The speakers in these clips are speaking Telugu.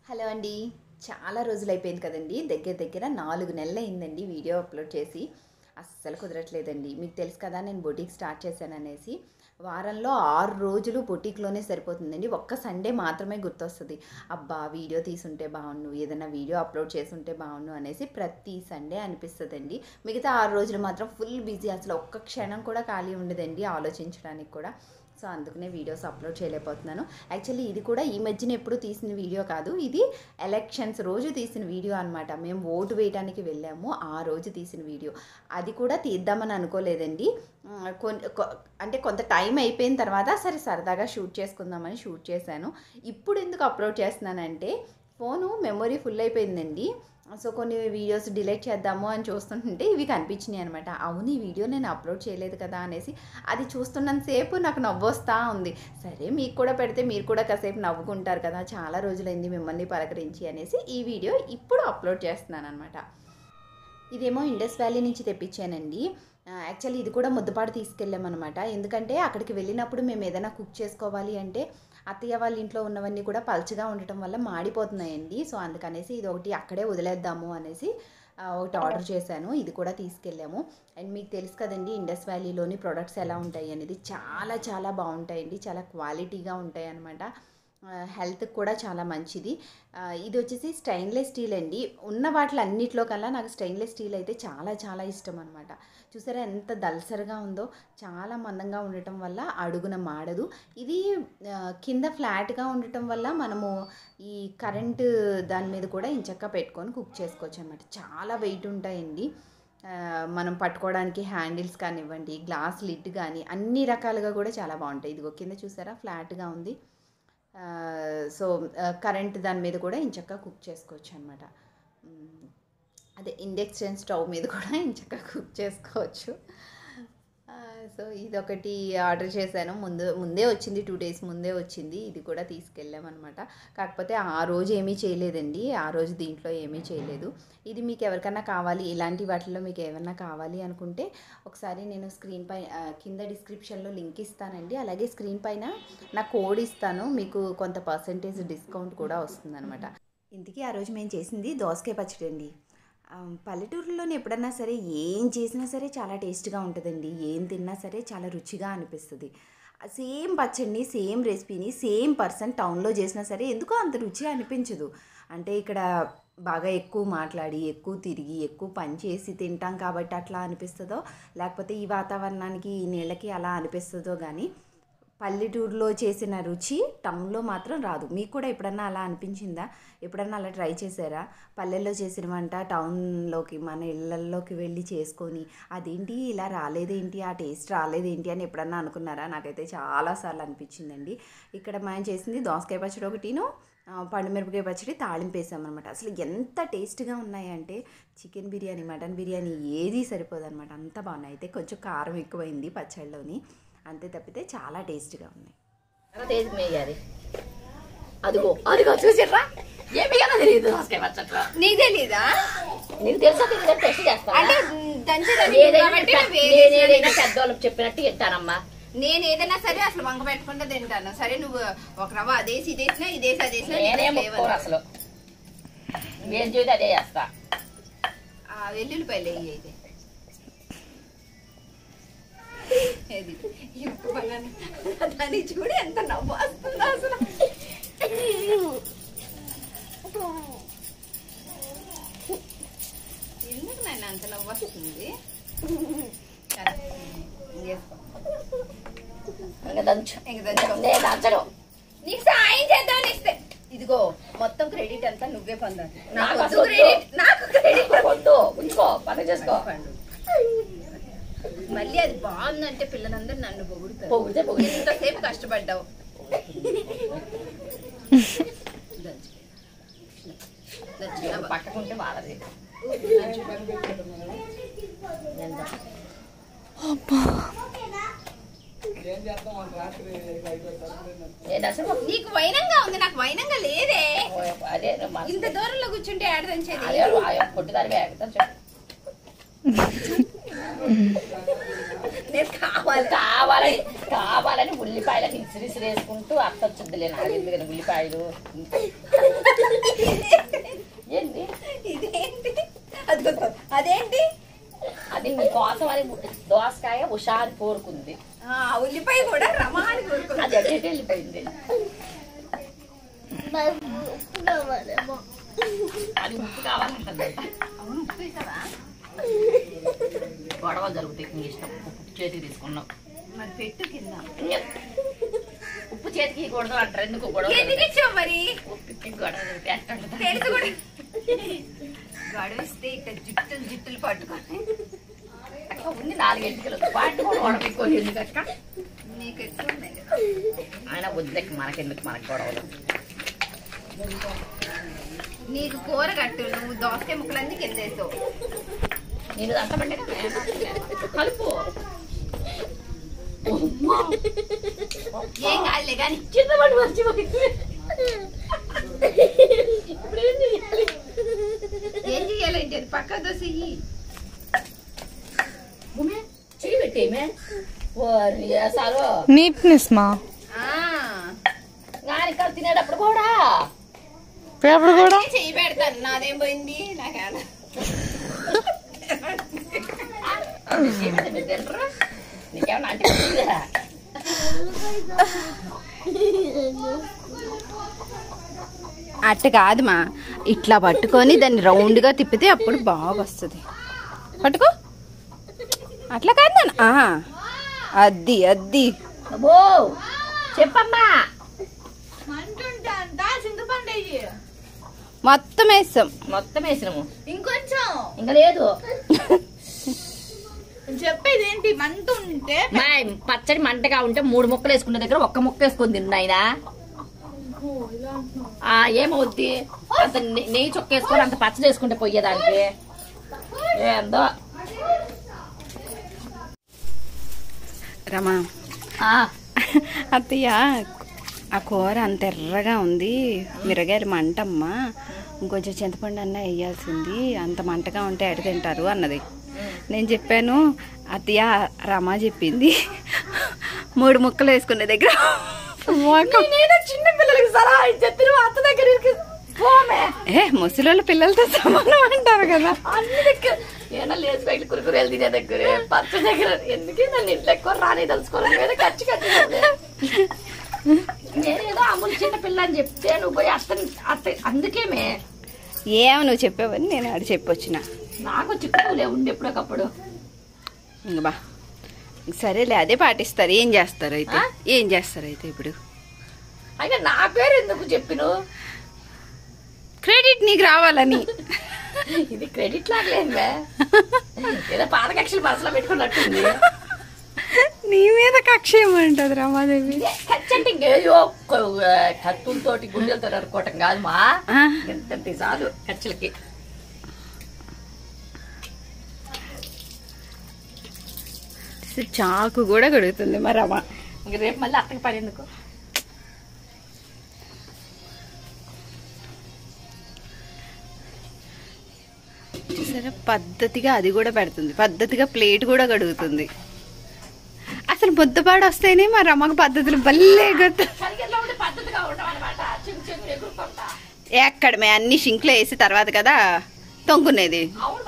హలో అండి. చాలా రోజులైపోయింది కదండి. దగ్గర 4 నెలలు అయిందండి వీడియో అప్లోడ్ చేసి. అస్సలు కుదరట్లేదండి. మీకు తెలుసు కదా నేను బొటిక్ స్టార్ట్ చేశాననేసి. వారంలో 6 రోజులు బొటిక్‌లోనే సరిపోతుందండి. ఒక్క సండే మాత్రమే గుర్తొస్తది. అబ్బా! వీడియో తీసుంటే బావుండు, ఏదైనా వీడియో అప్లోడ్ చేసుంటే బావుండు అనేసి ప్రతి సండే అనిపిస్తదండి. మిగతా 6 రోజులు మాత్రం ఫుల్ బిజీ. అసలు ఒక్క క్షణం కూడా ఖాళీ ఉండదండి ఆలోచించడానికి కూడా. సో అందుకనే వీడియోస్ అప్లోడ్ చేయలేకపోతున్నాను. యాక్చువల్లీ ఇది కూడా ఈ మధ్యన ఎప్పుడు తీసిన వీడియో కాదు. ఇది ఎలక్షన్స్ రోజు తీసిన వీడియో అనమాట. మేము ఓటు వేయడానికి వెళ్ళాము, ఆ రోజు తీసిన వీడియో. అది కూడా తీద్దామని అనుకోలేదండి. అంటే కొంత టైం అయిపోయిన తర్వాత సరే సరదాగా షూట్ చేసుకుందామని షూట్ చేశాను. ఇప్పుడు ఎందుకు అప్లోడ్ చేస్తున్నానంటే ఫోను మెమొరీ ఫుల్ అయిపోయిందండి. సో కొన్ని వీడియోస్ డిలీట్ చేద్దాము అని చూస్తుంటే ఇవి కనిపించినాయి అనమాట. అవును, ఈ వీడియో నేను అప్లోడ్ చేయలేదు కదా అనేసి అది చూస్తున్నంతసేపు నాకు నవ్వొస్తూ ఉంది. సరే మీకు కూడా పెడితే మీరు కూడా కాసేపు నవ్వుకుంటారు కదా, చాలా రోజులైంది మిమ్మల్ని పలకరించి అనేసి ఈ వీడియో ఇప్పుడు అప్లోడ్ చేస్తున్నాను అనమాట. ఇదేమో ఇండస్ వ్యాలీ నుంచి తెప్పించానండి. యాక్చువల్లీ ఇది కూడా ముద్దపాడు తీసుకెళ్ళామన్నమాట. ఎందుకంటే అక్కడికి వెళ్ళినప్పుడు మేము ఏదైనా కుక్ చేసుకోవాలి అంటే అత్తయ్య వాళ్ళ ఇంట్లో ఉన్నవన్నీ కూడా పల్చగా ఉండటం వల్ల మాడిపోతున్నాయండి. సో అందుకనేసి ఇది ఒకటి అక్కడే వదిలేద్దాము అనేసి ఒకటి ఆర్డర్ చేశాను. ఇది కూడా తీసుకెళ్ళాము. అండ్ మీకు తెలుసు కదండి ఇండస్ వ్యాలీలోని ప్రొడక్ట్స్ ఎలా ఉంటాయి అనేది. చాలా చాలా బాగుంటాయండి, చాలా క్వాలిటీగా ఉంటాయి అన్నమాట. హెల్త్కి కూడా చాలా మంచిది. ఇది వచ్చేసి స్టెయిన్లెస్ స్టీల్ అండి. ఉన్న వాటిలో అన్నిట్లో కల్లా నాకు స్టెయిన్లెస్ స్టీల్ అయితే చాలా చాలా ఇష్టం అనమాట. చూసారా ఎంత దల్సరిగా ఉందో, చాలా మందంగా ఉండటం వల్ల అడుగున మాడదు. ఇది కింద ఫ్లాట్గా ఉండటం వల్ల మనము ఈ కరెంటు దాని మీద కూడా ఇంచక్క పెట్టుకొని కుక్ చేసుకోవచ్చు అనమాట. చాలా వెయిట్ ఉంటాయండి. మనం పట్టుకోవడానికి హ్యాండిల్స్ కానివ్వండి, గ్లాస్ లిడ్ కానీ అన్ని రకాలుగా కూడా చాలా బాగుంటాయి. ఇదిగో కింద చూసారా ఫ్లాట్గా ఉంది. సో కరెంట్ దాని మీద కూడా ఇంచక్క కుక్ చేసుకోవచ్చు అనమాట. అదే ఇండక్షన్ స్టవ్ మీద కూడా ఇంచక్క కుక్ చేసుకోవచ్చు. సో ఇదొకటి ఆర్డర్ చేశాను. ముందే వచ్చింది, 2 days ముందే వచ్చింది. ఇది కూడా తీసుకెళ్ళామన్నమాట. కాకపోతే ఆ రోజు ఏమీ చేయలేదండి, ఆ రోజు దీంట్లో ఏమీ చేయలేదు. ఇది మీకు ఎవరికైనా కావాలి, ఇలాంటి వాటిల్లో మీకు ఏమన్నా కావాలి అనుకుంటే ఒకసారి నేను స్క్రీన్ పై కింద డిస్క్రిప్షన్లో లింక్ ఇస్తానండి. అలాగే స్క్రీన్ పైన నా కోడ్ ఇస్తాను, మీకు కొంత పర్సెంటేజ్ డిస్కౌంట్ కూడా వస్తుందన్నమాట. ఇంతకీ ఆ రోజు మేము చేసింది దోసకాయ పచ్చడి అండి. పల్లెటూరులోనే ఎప్పుడన్నా సరే ఏం చేసినా సరే చాలా టేస్ట్గా ఉంటుందండి. ఏం తిన్నా సరే చాలా రుచిగా అనిపిస్తుంది. సేమ్ పచ్చడిని, సేమ్ రెసిపీని సేమ్ పర్సన్ టౌన్లో చేసినా సరే ఎందుకో అంత రుచి అనిపించదు. అంటే ఇక్కడ బాగా ఎక్కువ మాట్లాడి, ఎక్కువ తిరిగి, ఎక్కువ పని చేసి తింటాం కాబట్టి అట్లా అనిపిస్తుందో, లేకపోతే ఈ వాతావరణానికి ఈ నీళ్ళకి అలా అనిపిస్తుందో కానీ పల్లెటూరులో చేసిన రుచి టౌన్లో మాత్రం రాదు. మీకు కూడా ఎప్పుడన్నా అలా అనిపించిందా? ఎప్పుడన్నా అలా ట్రై చేశారా? పల్లెల్లో చేసిన వంట టౌన్లోకి మన ఇళ్ళల్లోకి వెళ్ళి చేసుకొని అదేంటి ఇలా రాలేదేంటి, ఆ టేస్ట్ రాలేదేంటి అని ఎప్పుడన్నా అనుకున్నారా? నాకైతే చాలాసార్లు అనిపించిందండి. ఇక్కడ మనం చేసింది దోసకాయ పచ్చడి ఒకటిను, పండుమిరపకాయ పచ్చడి తాళింపు వేసామన్నమాట. అసలు ఎంత టేస్ట్గా ఉన్నాయంటే చికెన్ బిర్యానీ, మటన్ బిర్యానీ ఏది సరిపోదన్నమాట, అంత బాగున్నాయి. అయితే కొంచెం కారం ఎక్కువైంది పచ్చడిలోని, అంతే తప్పితే చాలా టేస్ట్గా ఉన్నాయి. అదిగో అదిగో చూసిర్రా, ఏమి కదా తెలియదు నీకు తెలీదా? నీకు తెలుసా? టెస్ట్ పెద్దవాళ్ళకి చెప్పినట్టు చెప్తానమ్మా. నేను ఏదైనా సరే అసలు వంక పెట్టుకుంటే తింటాను. సరే నువ్వు ఒక రవ్వ అదేసి ఇదేసినా ఇదేసి అదేసినా అసలు ఏం చూసి అదే చేస్తా. వెల్లుల్లిపాయలు అయితే దాన్ని చూడు ఎంత నవ్వు వస్తుందో అసలు. ఎందుకు నన్ను అంత నవ్వు వస్తుంది? నీకు సాయం చేద్దాం ఇస్తే ఇదిగో మొత్తం క్రెడిట్ అంతా నువ్వే పొందాలి. నాకు క్రెడిట్ ఉంచుకో, పని చేసుకో. మళ్ళీ అది బాగుందంటే పిల్లలందరూ నన్ను పొగుడుతారు. ఎంతసేపు కష్టపడ్డావు. పక్కకుంటే వాళ్ళది. నీకు వైనంగా ఉంది, నాకు వైనంగా లేదే. ఇంత దూరంలో కూర్చుంటే ఆడదంచేది. నేను కావాలని కావాలని ఉల్లిపాయలని ఇసిరేసుకుంటూ అత్త వచ్చిందిలే. నాకు ఎందుకని ఉల్లిపాయలు ఏంటి ఇదేంటి అదిగో అదేంటి అది మీకోసం అని దోసకాయ హుషారు కోరుకుంది. ఉల్లిపాయ కూడా రమాని కోరుకుంది. అది అటు వెళ్ళిపోయింది. అది ఉప్పు కావాలంటుంది. గొడవ జరుగుతాయి. నీ ఇష్టం. ఉప్పు చేతికి తీసుకున్నాం. మరి పెట్టు కింద. ఉప్పు చేతికి కూడదు అంటారు. ఎందుకు గొడవ? ఎందుకు ఇచ్చావు మరి? ఉప్పు గొడవ జరిగితే అట్లా తెలుసు కూడా. గడువిస్తే ఇక్కడ జుట్టులు పట్టుకొని అక్క ఉంది 4 గంటలు పాటు ఓడపెట్టుకోవాలి. ఎందుకు అక్క? నీకు ఎక్కువ ఉన్నాయి కదా. ఆయన వద్దులకి మనకెందుకు మనకు గొడవలు. నీకు కూర కట్టు. నువ్వు దోసకాయ ముక్కలన్నీ కింద వేసావు. నేను అంతమంటే కలుపు. ఏం కాదులే కానీ చిన్నవాడు మర్చిపోయింది. ఇప్పుడు ఏం చేయాలి? ఏం చెయ్యాలంటే అది పక్క దోశ ఇయ్యి. చెయ్యి పెట్టేమే సారు నీట్నెస్ మా నానిక తినేటప్పుడు కూడా పేపర్ కూడా చెయ్యి పెడతాను. నాదేం పోయింది నాకేనా? నీకేమన్నా అంటే అట్ట కాదుమా, ఇట్లా పట్టుకొని దాన్ని రౌండ్ గా తిప్పితే అప్పుడు బాగా వస్తుంది. పట్టుకో. అట్లా కాదు నాన్న. అద్ది అద్ది. అబ్బో చెప్పమ్మా. మొత్తం వేస్తాం. మొత్తం వేసినాము. ఇంకొంచెం ఇంకా లేదు. చెప్పేది ఏంటి? మంట ఉంటే పచ్చడి మంటగా ఉంటే 3 ముక్కలు వేసుకునే దగ్గర 1 ముక్క వేసుకొని తిన్నాయినా. ఏమవుద్ది? అంత నెయ్యి చొక్క వేసుకొని అంత పచ్చడి వేసుకుంటే పోయేదానికి ఏందో. రమా అత్తయ్య, ఆ కూర అంత ఎర్రగా ఉంది, మిరగాయలు మంటమ్మా, ఇంకొంచెం చింతపండు అన్న వేయాల్సింది, అంత మంటగా ఉంటే ఎడ తింటారు అన్నది. నేను చెప్పాను అత్తయ్య, రమా చెప్పింది 3 ముక్కలు వేసుకునే దగ్గర చిన్న పిల్లలకి సలహా చెప్పిన అత్త దగ్గర ముసలి పిల్లలతో సమానం అంటారు కదా. అన్ని దగ్గర ఏమన్నా లేచి బయట కురుకురేలు తినే దగ్గర పచ్చ దగ్గర ఎందుకే నన్ను ఇంట్లో ఎక్కువ రాని తలుచుకోవాలి మీద ఖర్చు నేనేదో అమ్ములు చిన్న పిల్ల అని చెప్తే నువ్వు పోయి అత్త అందుకేమే ఏమో నువ్వు చెప్పావని నేను అది చెప్పొచ్చిన. నాకు చిక్కులే ఉండి ఎప్పుడొకప్పుడు. ఇంక బా సరేలే, అదే పాటిస్తారు. ఏం చేస్తారు అయితే ఇప్పుడు? అయినా నా పేరు ఎందుకు చెప్పిను? క్రెడిట్ నీకు రావాలని. ఇది క్రెడిట్ లాగలేదువే, ఏదో పాదకక్షలు మనసులో పెట్టుకున్నట్టుంది. నీ మీద కక్ష ఏమంటది రమాదేవి? ఖర్చు అంటే ఇంకేదో కత్తులతోటి గుండెలతో అనుకోవటం కాదు మా, ఎంత చాలు ఖర్చులకి. చాకు కూడా కడుగుతుంది మరి రమ. ఇంక రేపు మళ్ళీ అత్తకి పని ఎందుకు? సరే, పద్ధతిగా అది కూడా పెడుతుంది, పద్ధతిగా ప్లేట్ కూడా కడుగుతుంది. అసలు ముద్దపాడు వస్తేనే మా రమ్మకు పద్ధతులు భలే గుర్తు. ఎక్కడ మే అన్ని షింక్లో వేసి తర్వాత కదా తొంగునేది.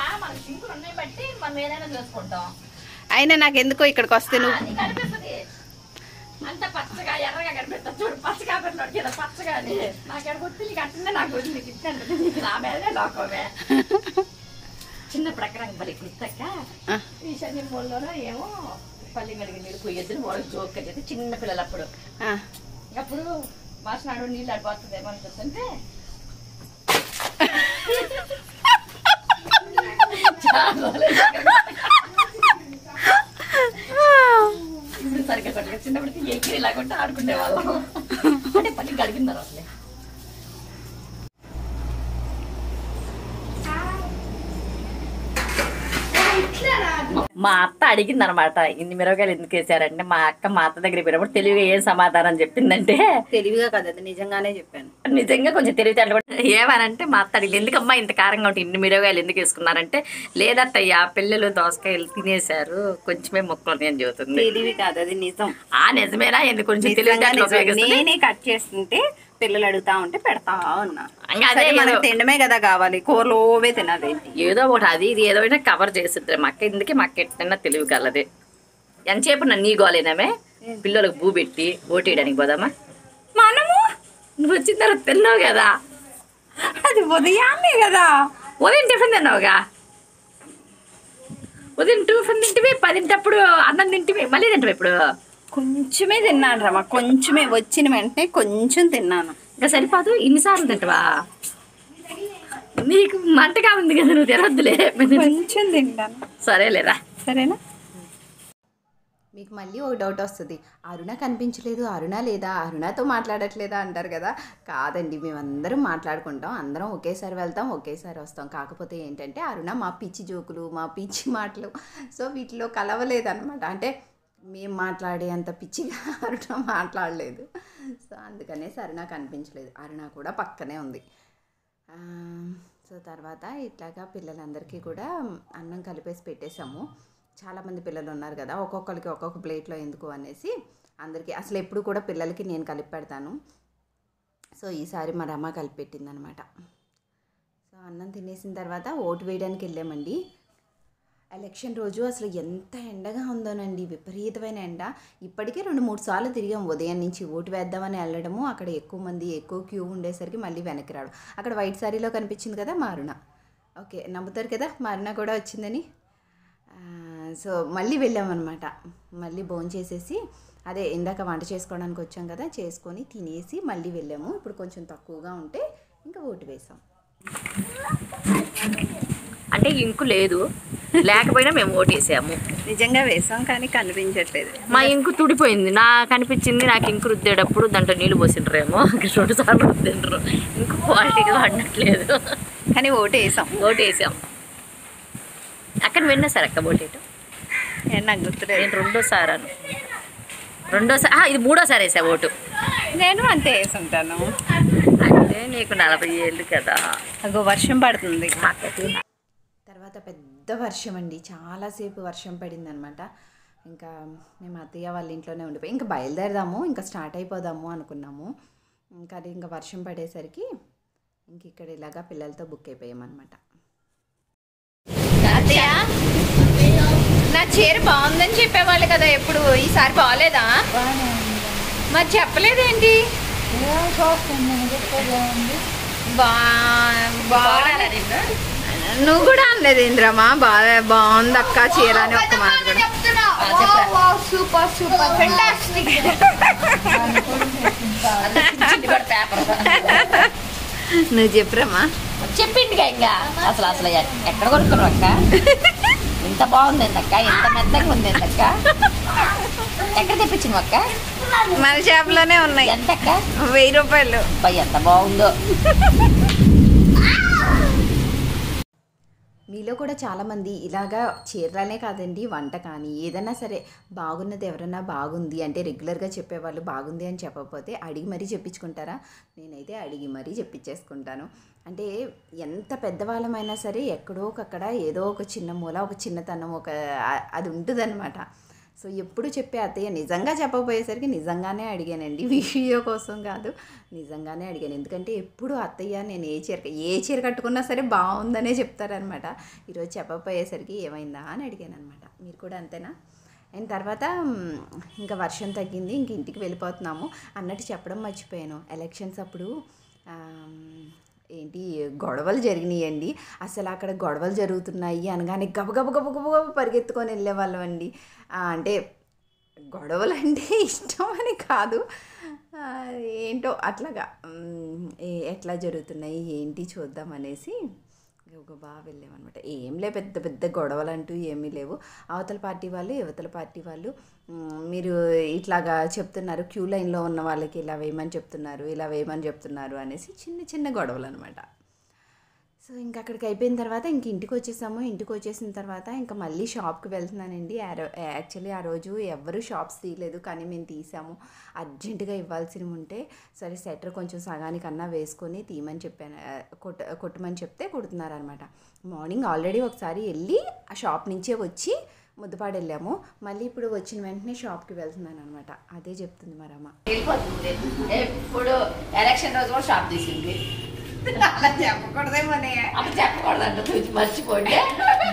అయినా నాకెందుకో ఇక్కడికి వస్తే నువ్వు అంత పచ్చగా ఎర్రగా కనిపిస్తుంది చూడు. పచ్చగా పచ్చగా నాకు గుర్తు అట్లనే నాకు నా మీదే లోకమే. చిన్నప్పుడు అక్కడ బలి గుర్తక్క ఈశాన్య మూలలోనో ఏమో పల్లి మెరుగు నీళ్ళు పోయేద్దరు వాళ్ళకి జోక్ అయితే చిన్న పిల్లలు అప్పుడు. అప్పుడు మాసినాడు నీళ్ళు ఆడిపోతుందేమో అనిపిస్తుంటే సరిగ్గా కొట్టగా చిన్నప్పటికి ఎగిరి ఇలాగొంటే ఆడుకునే వాళ్ళం. అంటే పని గడిపినారు అసలే. మా అత్త అడిగింది అనమాట, ఇన్ని మిరపకాయలు ఎందుకు వేసారంటే మా అక్క మా అత్త దగ్గర పోయినప్పుడు తెలివిగా ఏం సమాధానం చెప్పిందంటే, తెలివిగా కదా నిజంగానే చెప్పాను. నిజంగా కొంచెం తెలివితేటలు కూడా ఏమనంటే మా అత్త అడిగింది, ఎందుకమ్మా ఇంత కారంగా ఉంటే ఇన్ని మిరపకాయలు ఎందుకు వేసుకున్నారంటే, లేదత్తయ్య పిల్లలు దోసకాయలు తినేశారు కొంచెమే మొక్కలు అని చెబుతుంది. తెలివి కాదు, అది నిజం. నిజమేనా? ఎందుకు కొంచెం తెలివితేటలు ఉపయోగిస్తుంది. నేనే కట్ చేస్తుంటే పిల్లలు అడుగుతా ఉంటే పెడతా ఉన్నా. ఇంకా అదే సరే, మనకి తినడమే కదా కావాలి, కూరలు ఓవే తినాలి. ఏదో ఒకటి అది ఇది ఏదో ఒకటి కవర్ చేస్తుంది మా అక్క. ఇందుకే మా అక్క ఎట్లన్నా తెలివి కలదే. ఎంతసేపు నన్ను నీ గోలేనామే పిల్లలకు బూ పెట్టి ఓటేయడానికి పోదామా? మనము నువ్వు వచ్చిన తర్వాత తిన్నావు కదా, అది ఉదయాన్నే కదా. ఉదయం టిఫిన్ తిన్నావుగా, ఉదయం టిఫిన్ తింటివి, 10 అన్నం తింటివి, మళ్ళీ తింటావు ఇప్పుడు. కొంచెమే తిన్నాను రమ్మా, కొంచెమే. వచ్చిన వెంటనే కొంచెం తిన్నాను. ఇంకా సరిపోదు, ఇన్నిసార్లు తింటావా? నీకు మంటగా ఉంది కదా, నువ్వు తినొద్దులే. కొంచెం తింటాను. సరేలేరా, సరేనా? మీకు మళ్ళీ ఒక డౌట్ వస్తుంది, అరుణ కనిపించలేదు, అరుణ లేదా, అరుణతో మాట్లాడట్లేదా అంటారు కదా. కాదండి, మేమందరం మాట్లాడుకుంటాం, అందరం ఒకేసారి వెళ్తాం, ఒకేసారి వస్తాం. కాకపోతే ఏంటంటే అరుణ మా పిచ్చి జోకులు, మా పిచ్చి మాటలు, సో వీటిలో కలవలేదన్నమాట. అంటే మేము మాట్లాడే అంత పిచ్చిగా అరుణ మాట్లాడలేదు. సో అందుకనే అరుణ కనిపించలేదు. అరుణ కూడా పక్కనే ఉంది. సో తర్వాత ఇట్లాగా పిల్లలందరికీ కూడా అన్నం కలిపేసి పెట్టేశాము. చాలామంది పిల్లలు ఉన్నారు కదా, ఒక్కొక్కరికి ఒక్కొక్క ప్లేట్లో ఎందుకు అనేసి అందరికీ అసలు ఎప్పుడు కూడా పిల్లలకి నేను కలిపి పెడతాను. సో ఈసారి మా రమ్మ కలిపి పెట్టిందనమాట. సో అన్నం తినేసిన తర్వాత ఓటు వేయడానికి వెళ్ళామండి. ఎలక్షన్ రోజు అసలు ఎంత ఎండగా ఉందోనండి, విపరీతమైన ఎండ. ఇప్పటికే 2-3 సార్లు తిరిగాం. ఉదయం నుంచి ఓటు వేద్దామని వెళ్ళడము, అక్కడ ఎక్కువ మంది ఎక్కువ క్యూ ఉండేసరికి మళ్ళీ వెనక్కి రావడం. అక్కడ వైట్ సారీలో కనిపించింది కదా మా అరుణ. ఓకే, నమ్ముతారు కదా మా అరుణ కూడా వచ్చిందని. సో మళ్ళీ వెళ్ళామన్నమాట. మళ్ళీ భోంచేసేసి అదే ఇందాక వంట చేసుకోవడానికి వచ్చాం కదా, చేసుకొని తినేసి మళ్ళీ వెళ్ళాము. ఇప్పుడు కొంచెం తక్కువగా ఉంటే ఇంకా ఓటు వేసాం. అంటే ఇంకు లేదు, లేకపోయినా మేము ఓటేసాము. నిజంగా వేసాం కానీ కనిపించట్లేదు. మా ఇంకు తుడిపోయింది. నాకు అనిపించింది, నాకు ఇంకు రుద్దేటప్పుడు దాంట్లో నీళ్ళు పోసిండ్రేమో, 2 సార్లు రుద్దిండ్రు. ఇంకు క్వాలిటీగా వాడినట్లేదు, కానీ ఓటేసాం. ఓటేసాం. అక్కడ విన్నా సార్ అక్క ఓటేయటం నాకు గుర్తులేదు. నేను రెండోసారి ఇది 3ఓసారి వేసా ఓటు. నేను అంతే వేసుంటాను. అంటే నీకు 40 ఏళ్ళు కదా. అగో వర్షం పడుతుంది. తర్వాత పెద్ద వర్షం అండి, చాలాసేపు వర్షం పడిందనమాట. ఇంకా మేము అత్తయ్య వాళ్ళ ఇంట్లోనే ఉండిపోయి ఇంకా బయలుదేరదాము, ఇంకా స్టార్ట్ అయిపోదాము అనుకున్నాము. కానీ ఇంకా వర్షం పడేసరికి ఇంక ఇక్కడ ఇలాగా పిల్లలతో బుక్ అయిపోయామన్నమాట. నా చీర బాగుందని చెప్పేవాళ్ళు కదా ఎప్పుడు, ఈసారి బాగలేదా? మరి చెప్పలేదేంటి? నువ్వు కూడా అనలేదు ఇంద్రమా బాగుంది అక్క చీర అని ఒక్క మాట కూడా. Super super fantastic. నువ్వు చెప్పురమ్మా. చెప్పింది ఇంకా అసలు ఎక్కడ కొనుక్కున్నావు అక్క? ఇంత బాగుంది అక్క, ఇంత మెత్తగా ఉంది అక్క. ఎక్కడ తెప్పించినావు అక్క? మన షాప్లోనే ఉన్నాయి. ఎంత అక్క? 1000 రూపాయలు. ఎంత బాగుందో. మీలో కూడా చాలామంది ఇలాగా చీరలనే కాదండి, వంట కానీ ఏదైనా సరే బాగున్నది ఎవరన్నా బాగుంది అంటే రెగ్యులర్గా చెప్పేవాళ్ళు బాగుంది అని చెప్పకపోతే అడిగి మరీ చెప్పించుకుంటారా? నేనైతే అడిగి మరీ చెప్పించేసుకుంటాను. అంటే ఎంత పెద్దవాళ్ళమైనా సరే ఎక్కడో ఒకక్కడ ఏదో ఒక చిన్న మూల, ఒక చిన్నతనం, అది ఉంటుందన్నమాట. సో ఎప్పుడు చెప్పే అత్తయ్య నిజంగా చెప్పకపోయేసరికి నిజంగానే అడిగానండి, వీడియో కోసం కాదు, నిజంగానే అడిగాను. ఎందుకంటే ఎప్పుడు అత్తయ్య నేను ఏ చీర కట్టుకున్నా సరే బాగుందనే చెప్తారనమాట. ఈరోజు చెప్పకపోయేసరికి ఏమైందా అని అడిగాను అనమాట. మీరు కూడా అంతేనా? అండ్ తర్వాత ఇంకా వర్షం తగ్గింది, ఇంక ఇంటికి వెళ్ళిపోతున్నాము. అన్నట్టు చెప్పడం మర్చిపోయాను, ఎలక్షన్స్ అప్పుడు ఏంటి గొడవలు జరిగినాయండి. అసలు అక్కడ గొడవలు జరుగుతున్నాయి అనగానే గబగబ పరిగెత్తుకొని వెళ్ళేవాళ్ళం అండి. అంటే గొడవలు అంటే ఇష్టం అని కాదు, ఏంటో అట్లాగా ఎట్లా జరుగుతున్నాయి ఏంటి చూద్దామనేసి బాగా వెళ్ళామన్నమాట. ఏంలే పెద్ద పెద్ద గొడవలు అంటూ ఏమీ లేవు. అవతల పార్టీ వాళ్ళు యువతల పార్టీ వాళ్ళు మీరు ఇట్లాగా చెప్తున్నారు, క్యూ లైన్లో ఉన్న వాళ్ళకి ఇలా వేయమని చెప్తున్నారు, ఇలా వేయమని చెప్తున్నారు అనేసి చిన్న చిన్న గొడవలు అనమాట. సో ఇంకా అక్కడికి అయిపోయిన తర్వాత ఇంక ఇంటికి వచ్చేసాము. ఇంటికి వచ్చేసిన తర్వాత ఇంకా మళ్ళీ షాప్కి వెళ్తున్నానండి. యాక్చువల్లీ ఆ రోజు ఎవరు షాప్స్ తీయలేదు, కానీ మేము తీసాము. అర్జెంటుగా ఇవ్వాల్సినవి ఉంటే సరే స్వెటర్ కొంచెం సగానికన్నా వేసుకొని తీయమని చెప్పాను, కొట్టమని చెప్తే కుడుతున్నారనమాట. మార్నింగ్ ఆల్రెడీ ఒకసారి వెళ్ళి ఆ షాప్ నుంచే వచ్చి ముద్దపాడు వెళ్ళాము. మళ్ళీ ఇప్పుడు వచ్చిన వెంటనే షాప్కి వెళ్తున్నాను అనమాట. అదే చెప్తుంది మరి అమ్మ. వెళ్ళిపోతుంది ఎప్పుడు ఎలక్షన్ రోజు కూడా షాప్ తీసింది. అలా చెప్పకూడదేమోనే. అలా చెప్పకూడదంట మర్చిపోండి.